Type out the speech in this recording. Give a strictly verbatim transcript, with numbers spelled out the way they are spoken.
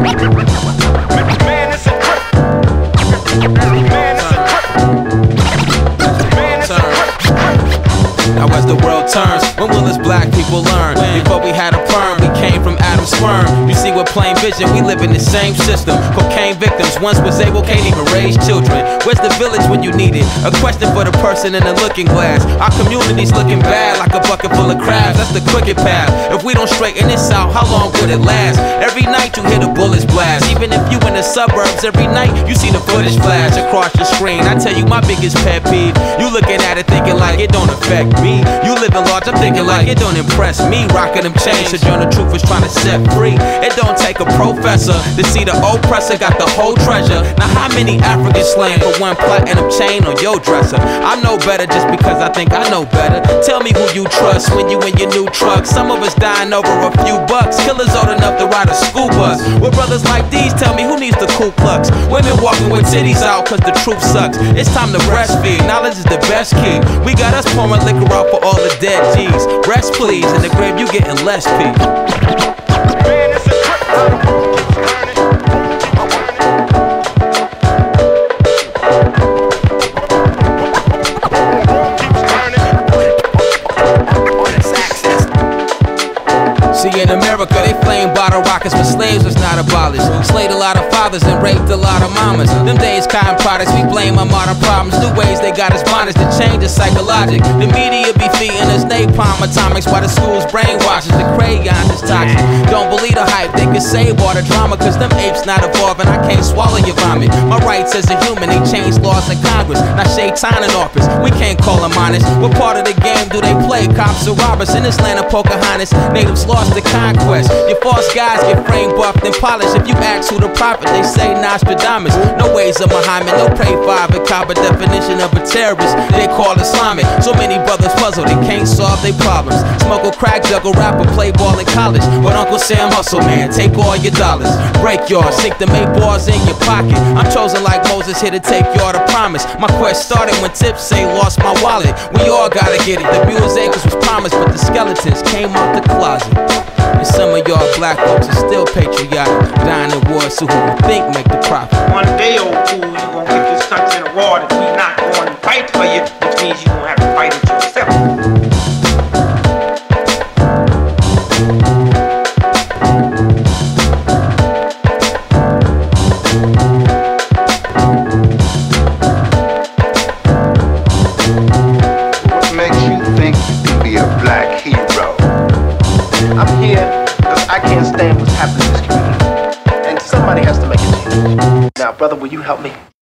Man, it's a crip. Man, it's a crip. Man, it's a crip. Now as the world turns, when will us black people learn? Before we had a perm, we came from Adam's sperm. You see with plain vision, we live in the same system. Cocaine victims, once was able, can't even raise children. Where's the village when you need it? A question for the person in the looking glass. Our community's looking bad, like a bucket full of crabs. That's the cricket path. If we don't straighten this out, how long would it last? Every night you hear the bullets blast. Even if you in the suburbs, every night you see the footage flash across your screen. I tell you my biggest pet peeve, you looking at it thinking like it don't affect me. You living large, I'm thinking like it don't impress me. Rocking them chains, Sojourner Truth is trying to set free. It don't take a professor to see the oppressor got the whole treasure. Now how many Africans slain for one platinum chain on your dresser? I know better just because I think I know better. Tell me who you trust when you in your new truck. Some of us dying over a few bucks. Killers old enough to ride a school bus. With brothers like these, tell me who needs the Ku Klux? Women walking with titties out cause the truth sucks. It's time to breastfeed, knowledge is the best key. We got us pouring liquor out for all the dead G's. Rest please, in the grave you getting less pee. Man, it's a crip. See, in America, they flame bottle rockets, but slaves was not abolished. Slayed a lot of fathers and raped a lot of mamas. Them days, cotton products, we blame our modern problems. New ways they got us bondage to change the psychologic. The media be feeding us napalm atomics while the schools brainwashes. The crayons is toxic. Don't believe the hype, they can save all the drama, cause them apes not evolving. I can't swallow your vomit. My rights as a human, they changed laws in Congress. Now Shaitan in office, we can't call them honest. What part of the game do they play? Cops or robbers in this land of Pocahontas. Natives lost the conquest. Your false guys get frame buffed and polished. If you ask who the prophet, they say Nostradamus. No ways of Muhammad, no pray five and cop a definition of a terrorist. They call Islamic. So many brothers puzzle, they can't solve their problems. Smoke a crack, juggle rapper, play ball in college. But Uncle Sam hustle, man, take all your dollars. Break yours, sink them eight bars in your pocket. I'm chosen like Moses here to take y'all to promise. My quest started when Tips say lost my wallet. We all gotta get it. The Buell's Acres was promised, but the skeletons came out the closet. And some of y'all black folks are still patriotic, dying in wars, so who you think make the profit? One day, old fool, you gon' get this country in a war that we not going to fight for you, which means you gonna have to fight it yourself. What makes you think you can be a black hero? I'm here because I can't stand what's happening in this community. And somebody has to make a change. Now, brother, will you help me?